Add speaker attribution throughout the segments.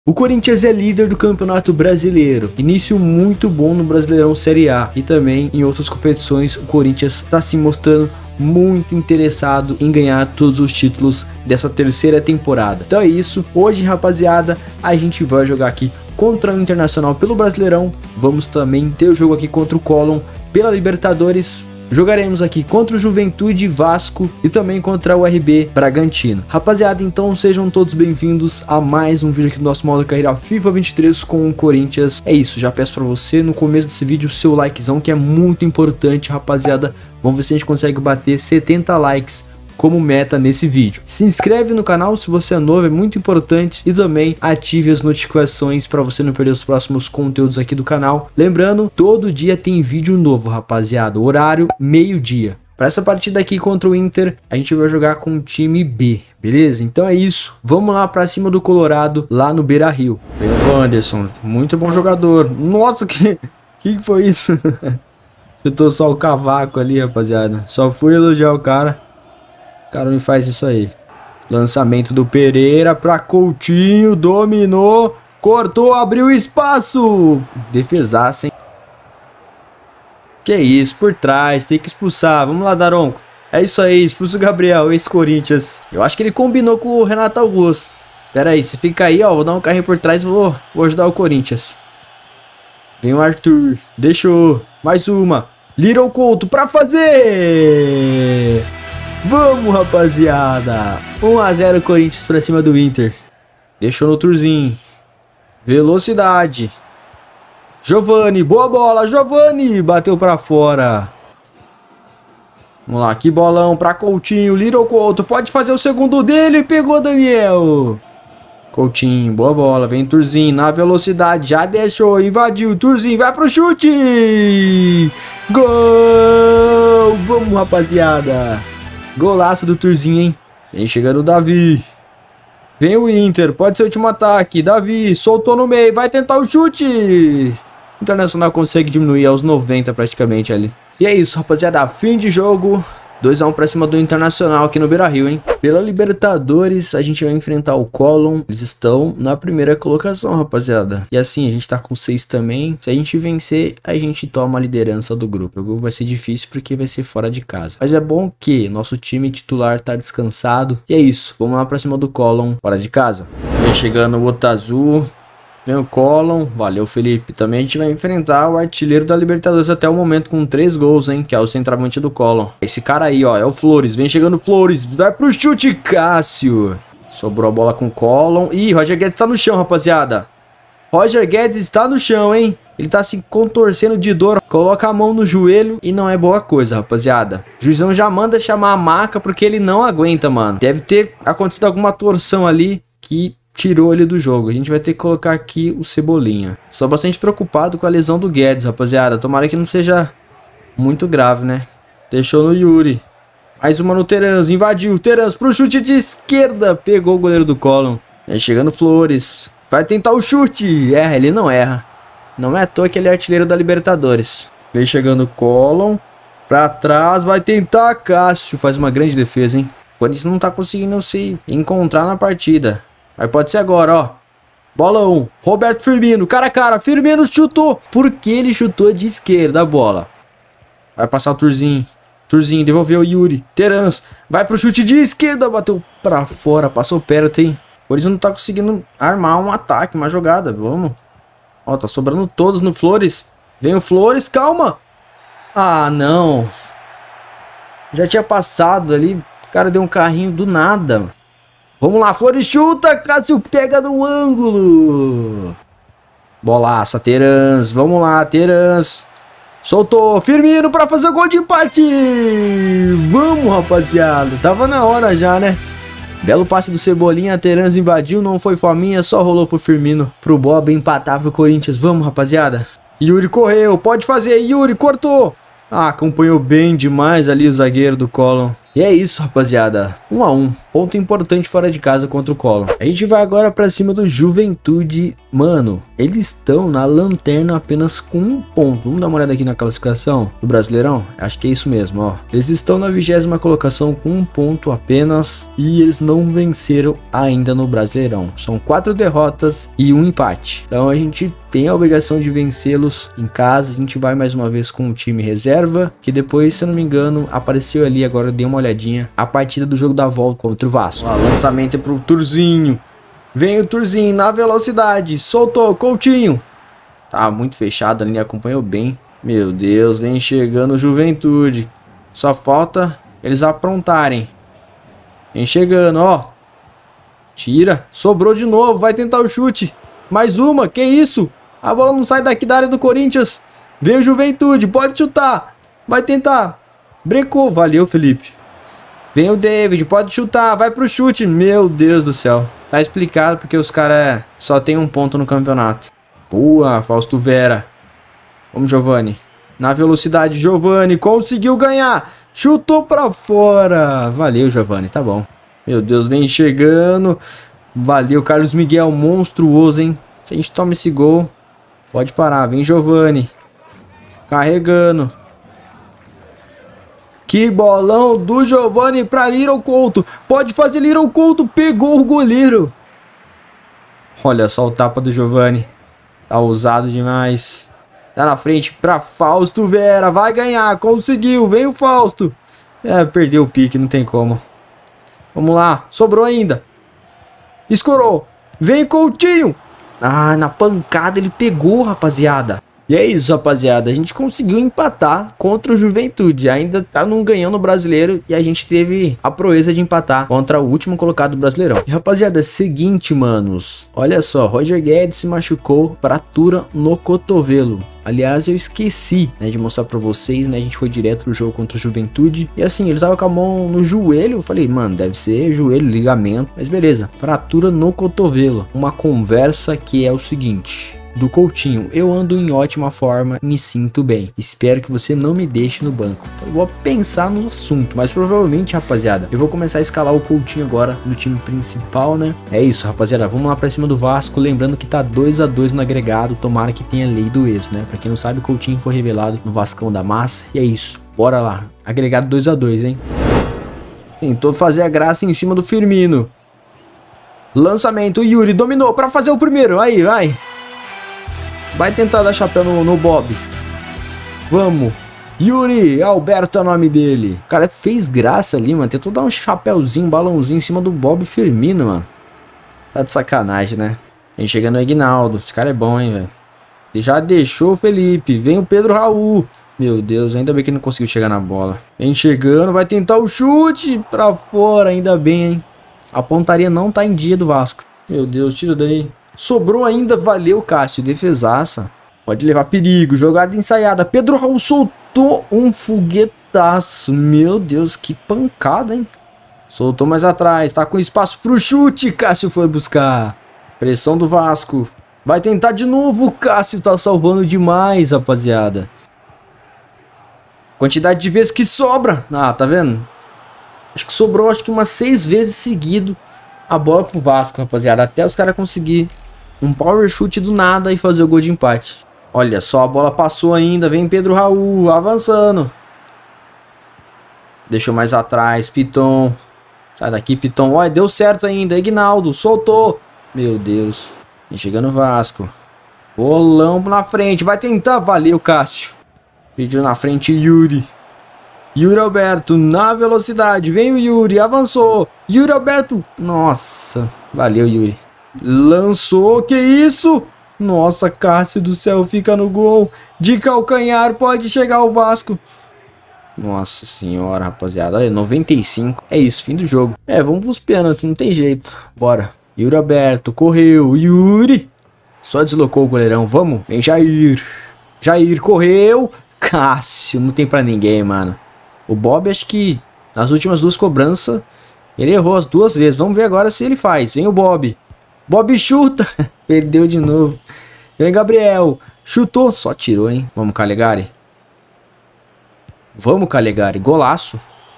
Speaker 1: O Corinthians é líder do Campeonato Brasileiro, início muito bom no Brasileirão Série A e também em outras competições. O Corinthians está se mostrando muito interessado em ganhar todos os títulos dessa terceira temporada. Então é isso, hoje rapaziada, a gente vai jogar aqui contra o Internacional pelo Brasileirão, vamos também ter o jogo aqui contra o Colón pela Libertadores. Jogaremos aqui contra o Juventude, Vasco e também contra o RB Bragantino. Rapaziada, então sejam todos bem-vindos a mais um vídeo aqui do nosso modo carreira FIFA 23 com o Corinthians. É isso, já peço pra você no começo desse vídeo o seu likezão, que é muito importante, rapaziada. Vamos ver se a gente consegue bater 70 likes como meta nesse vídeo. Se inscreve no canal se você é novo, é muito importante, e também ative as notificações para você não perder os próximos conteúdos aqui do canal. Lembrando, todo dia tem vídeo novo, rapaziada, horário meio-dia. Para essa partida aqui contra o Inter, a gente vai jogar com o time B, beleza? Então é isso, vamos lá para cima do Colorado, lá no Beira-Rio. Vem o Wanderson, muito bom jogador. Nossa, que foi isso? Chutou só o cavaco ali, rapaziada. Só fui elogiar o cara. O cara me faz isso aí. Lançamento do Pereira para Coutinho. Dominou. Cortou, abriu espaço. Defesaça, hein? Que isso, por trás. Tem que expulsar. Vamos lá, Daronco. É isso aí, expulsa o Gabriel, ex-Corinthians. Eu acho que ele combinou com o Renato Augusto. Pera aí, você fica aí, ó. Vou dar um carrinho por trás e vou ajudar o Corinthians. Vem o Arthur. Deixou. Mais uma. Little Couto para fazer. Vamos, rapaziada. 1 a 0 Corinthians pra cima do Inter. Deixou no Turzinho. Velocidade. Giovani, boa bola, Giovani. Bateu pra fora. Vamos lá, que bolão pra Coutinho. Little Couto, pode fazer o segundo dele. Pegou Daniel. Coutinho, boa bola. Vem Turzinho na velocidade. Já deixou, invadiu. Turzinho vai pro chute. Gol. Vamos, rapaziada. Golaço do Turzinho, hein? Vem chegando o Davi. Vem o Inter. Pode ser o último ataque. Davi soltou no meio. Vai tentar o chute. O Internacional consegue diminuir aos 90 praticamente ali. E é isso, rapaziada. Fim de jogo. 2 a 1 pra cima do Internacional aqui no Beira-Rio, hein? Pela Libertadores, a gente vai enfrentar o Colón. Eles estão na primeira colocação, rapaziada. E assim, a gente tá com 6 também. Se a gente vencer, a gente toma a liderança do grupo. O grupo vai ser difícil porque vai ser fora de casa. Mas é bom que nosso time titular tá descansado. E é isso, vamos lá pra cima do Colón, fora de casa. Vem chegando o Otazul. Vem o Colón, valeu Felipe. Também a gente vai enfrentar o artilheiro da Libertadores até o momento com 3 gols, hein, que é o centroavante do Colón. Esse cara aí, ó, é o Flores. Vem chegando Flores, vai pro chute, Cássio. Sobrou a bola com o Colón. Ih, Roger Guedes tá no chão, rapaziada. Roger Guedes está no chão, hein. Ele tá se contorcendo de dor. Coloca a mão no joelho e não é boa coisa, rapaziada. O juizão já manda chamar a maca porque ele não aguenta, mano. Deve ter acontecido alguma torção ali que tirou ele do jogo. A gente vai ter que colocar aqui o Cebolinha. Estou bastante preocupado com a lesão do Guedes, rapaziada. Tomara que não seja muito grave, né? Deixou no Yuri. Mais uma no Terans. Invadiu. Terans pro chute de esquerda. Pegou o goleiro do Colón. Aí chegando Flores. Vai tentar o chute. Erra, ele não erra. Não é à toa que ele é artilheiro da Libertadores. Vem chegando Colón. Pra trás. Vai tentar Cássio. Faz uma grande defesa, hein? O Corinthians não tá conseguindo se encontrar na partida. Aí pode ser agora, ó. Bola 1. Roberto Firmino. Cara a cara. Firmino chutou. Por que ele chutou de esquerda a bola? Vai passar o Turzinho. Turzinho devolveu o Yuri. Terans. Vai pro chute de esquerda. Bateu pra fora. Passou perto, hein? Por isso não tá conseguindo armar um ataque, uma jogada. Vamos. Ó, tá sobrando todos no Flores. Vem o Flores. Calma. Ah, não. Já tinha passado ali. O cara deu um carrinho do nada. Vamos lá, Flores chuta, Cássio pega no ângulo. Bolaça, Terans. Vamos lá, Terans. Soltou, Firmino para fazer o gol de empate. Vamos, rapaziada. Tava na hora já, né? Belo passe do Cebolinha, Terans invadiu, não foi fominha, só rolou pro Firmino. Pro Bob empatar pro Corinthians. Vamos, rapaziada. Yuri correu, pode fazer, Yuri cortou. Ah, acompanhou bem demais ali o zagueiro do Colón. E é isso, rapaziada. 1 a 1. Ponto importante fora de casa contra o Colo. A gente vai agora pra cima do Juventude. Mano, eles estão na lanterna apenas com 1 ponto. Vamos dar uma olhada aqui na classificação do Brasileirão? Acho que é isso mesmo, ó. Eles estão na 20ª colocação com 1 ponto apenas. E eles não venceram ainda no Brasileirão. São 4 derrotas e 1 empate. Então a gente tem a obrigação de vencê-los em casa. A gente vai mais uma vez com o time reserva, que depois, se eu não me engano, apareceu ali. Agora eu dei uma olhadinha. A partida do jogo da volta contra o Vasco. Ó, lançamento é pro Turzinho. Vem o Turzinho na velocidade. Soltou, Coutinho. Tá muito fechado ali, acompanhou bem. Meu Deus, vem chegando o Juventude. Só falta eles aprontarem. Vem chegando, ó. Tira, sobrou de novo, vai tentar o chute. Mais uma, que isso? A bola não sai daqui da área do Corinthians. Vem o Juventude, pode chutar. Vai tentar. Brecou, valeu, Felipe. Vem o David, pode chutar, vai pro chute. Meu Deus do céu. Tá explicado porque os caras só tem 1 ponto no campeonato. Boa, Fausto Vera. Vamos, Giovani. Na velocidade, Giovani conseguiu ganhar. Chutou pra fora. Valeu, Giovani, tá bom. Meu Deus, vem chegando. Valeu, Carlos Miguel, monstruoso, hein? Se a gente toma esse gol, pode parar. Vem, Giovani. Carregando. Que bolão do Giovani para Little Couto. Pode fazer Little Couto. Pegou o goleiro. Olha só o tapa do Giovani. Tá ousado demais. Tá na frente para Fausto Vera. Vai ganhar. Conseguiu. Vem o Fausto. É, perdeu o pique. Não tem como. Vamos lá. Sobrou ainda. Escorou. Vem Coutinho. Ah, na pancada ele pegou, rapaziada. E é isso, rapaziada, a gente conseguiu empatar contra o Juventude, ainda tá não ganhando o Brasileiro e a gente teve a proeza de empatar contra o último colocado do Brasileirão. E rapaziada, seguinte, manos, olha só, Roger Guedes se machucou, fratura no cotovelo. Aliás, eu esqueci, né, de mostrar pra vocês, né, a gente foi direto pro jogo contra o Juventude. E assim, ele tava com a mão no joelho, eu falei, mano, deve ser joelho, ligamento. Mas beleza, fratura no cotovelo. Uma conversa que é o seguinte... Do Coutinho, eu ando em ótima forma, me sinto bem. Espero que você não me deixe no banco. Eu vou pensar no assunto, mas provavelmente, rapaziada, eu vou começar a escalar o Coutinho agora no time principal, né? É isso, rapaziada, vamos lá pra cima do Vasco. Lembrando que tá 2 a 2 no agregado, tomara que tenha lei do ex, né? Pra quem não sabe, o Coutinho foi revelado no Vascão da Massa. E é isso, bora lá. Agregado 2 a 2, hein? Tentou fazer a graça em cima do Firmino. Lançamento, o Yuri dominou pra fazer o primeiro. Aí, vai. Vai tentar dar chapéu no Bob. Vamos. Yuri Alberto é o nome dele. O cara fez graça ali, mano. Tentou dar um chapéuzinho, um balãozinho em cima do Bob Firmino, mano. Tá de sacanagem, né? Vem chegando o Aguinaldo. Esse cara é bom, hein, velho. Ele já deixou o Felipe. Vem o Pedro Raul. Meu Deus, ainda bem que ele não conseguiu chegar na bola. Vem chegando, vai tentar o chute pra fora. Ainda bem, hein. A pontaria não tá em dia do Vasco. Meu Deus, tira daí. Sobrou ainda, valeu, Cássio, defesaça. Pode levar perigo, jogada ensaiada. Pedro Raul soltou um foguetaço. Meu Deus, que pancada, hein? Soltou mais atrás, tá com espaço pro chute. Cássio foi buscar. Pressão do Vasco. Vai tentar de novo, o Cássio tá salvando demais, rapaziada. Quantidade de vezes que sobra. Ah, tá vendo? Acho que sobrou, acho que umas 6 vezes seguido a bola pro Vasco, rapaziada. Até os caras conseguir um power chute do nada e fazer o gol de empate. Olha só, a bola passou ainda. Vem Pedro Raul avançando. Deixou mais atrás. Piton. Sai daqui, Piton. Olha, deu certo ainda. Aguinaldo soltou. Meu Deus. Vem chegando o Vasco. Bolão na frente. Vai tentar. Valeu, Cássio. Pediu na frente Yuri. Yuri Alberto na velocidade. Vem o Yuri. Avançou. Yuri Alberto. Nossa. Valeu, Yuri. Lançou. Que isso? Nossa, Cássio do céu. Fica no gol. De calcanhar. Pode chegar o Vasco. Nossa senhora, rapaziada. Olha, 95. É isso, fim do jogo. É, vamos pros pênaltis. Não tem jeito. Bora. Yuri Alberto. Correu. Yuri. Só deslocou o goleirão. Vamos. Vem Jair. Jair correu. Cássio. Não tem pra ninguém, mano. O Bob, acho que nas últimas 2 cobranças, ele errou as 2 vezes. Vamos ver agora se ele faz. Vem o Bob. Bob chuta. Perdeu de novo. Vem Gabriel. Chutou. Só tirou, hein? Vamos, Calegari. Vamos, Calegari. Golaço.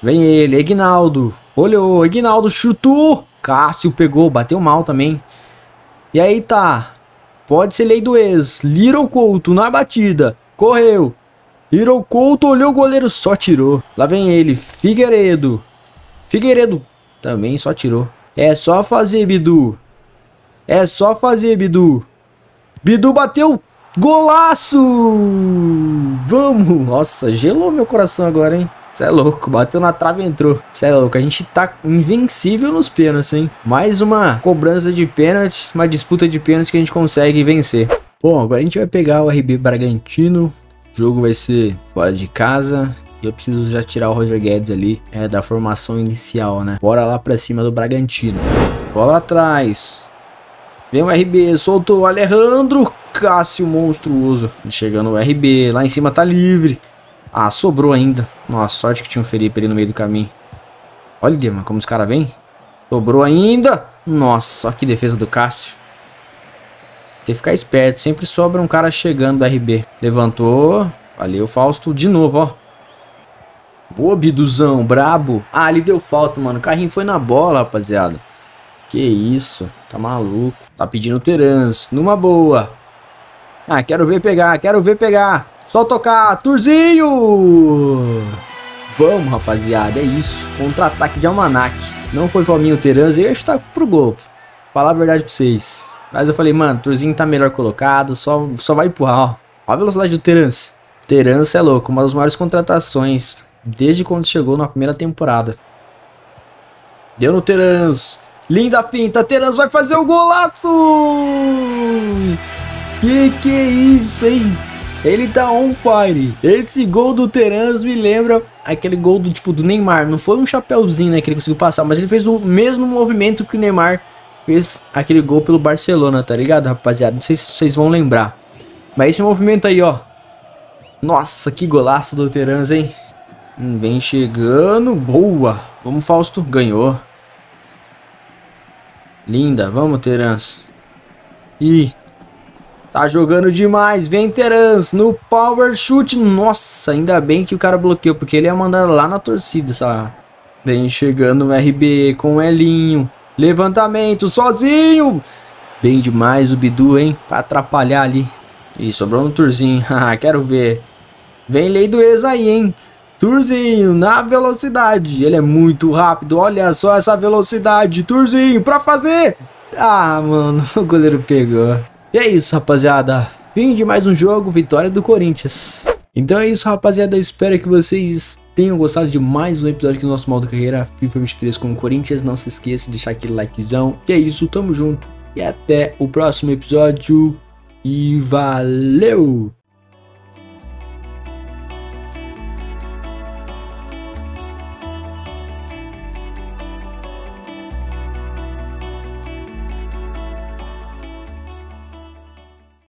Speaker 1: Vem ele, Aguinaldo. Olhou, Aguinaldo chutou. Cássio pegou, bateu mal também. E aí tá. Pode ser lei do ex. Little Couto na batida. Correu. Little Couto olhou o goleiro, só tirou. Lá vem ele, Figueiredo. Figueiredo também só tirou. É só fazer, Bidu. É só fazer, Bidu. Bidu bateu. Golaço! Vamos! Nossa, gelou meu coração agora, hein? Cê é louco, bateu na trave e entrou. Cê é louco, a gente tá invencível nos pênaltis, hein? Mais uma cobrança de pênaltis, uma disputa de pênaltis que a gente consegue vencer. Bom, agora a gente vai pegar o RB Bragantino. O jogo vai ser fora de casa. E eu preciso já tirar o Roger Guedes ali, da formação inicial, né? Bora lá pra cima do Bragantino. Bola atrás. Vem o RB, soltou o Alejandro. Cássio monstruoso. Chegando o RB, lá em cima tá livre. Ah, sobrou ainda. Nossa, sorte que tinha um Felipe ali no meio do caminho. Olha, mano, como os caras vêm. Sobrou ainda. Nossa, olha que defesa do Cássio. Tem que ficar esperto, sempre sobra um cara chegando do RB. Levantou. Valeu, Fausto, de novo, ó. Boa, Biduzão, brabo. Ah, ele deu falta, mano. O carrinho foi na bola, rapaziada. Que isso, tá maluco. Tá pedindo o Terans, numa boa. Ah, quero ver pegar, quero ver pegar. Só tocar, Turzinho! Vamos, rapaziada, é isso. Contra-ataque de Almanac. Não foi fominho o Terans, eu ia chutar pro gol. Falar a verdade pra vocês. Mas eu falei, mano, Turzinho tá melhor colocado, só vai empurrar, ó. Olha a velocidade do Terans. Terans é louco, uma das maiores contratações desde quando chegou na primeira temporada. Deu no Terans. Linda finta, Terans vai fazer o golaço! Que é isso, hein? Ele tá on fire. Esse gol do Terans me lembra aquele gol do tipo do Neymar. Não foi um chapéuzinho, né, que ele conseguiu passar, mas ele fez o mesmo movimento que o Neymar fez aquele gol pelo Barcelona, tá ligado, rapaziada? Não sei se vocês vão lembrar. Mas esse movimento aí, ó. Nossa, que golaço do Terans, hein? Vem chegando. Boa. Vamos, Fausto. Ganhou. Linda. Vamos, Terans. Ih. Tá jogando demais. Vem, Terans. No power shoot. Nossa, ainda bem que o cara bloqueou, porque ele ia mandar lá na torcida, sabe? Vem chegando o RB com o Elinho. Levantamento sozinho. Bem demais o Bidu, hein? Pra atrapalhar ali. Ih, sobrou no Turzinho. Quero ver. Vem lei do ex aí, hein? Turzinho na velocidade. Ele é muito rápido. Olha só essa velocidade. Turzinho pra fazer. Ah, mano. O goleiro pegou. E é isso, rapaziada. Fim de mais um jogo. Vitória do Corinthians. Então é isso, rapaziada. Eu espero que vocês tenham gostado de mais um episódio aqui do nosso modo carreira FIFA 23 com o Corinthians. Não se esqueça de deixar aquele likezão. E é isso. Tamo junto. E até o próximo episódio. E valeu!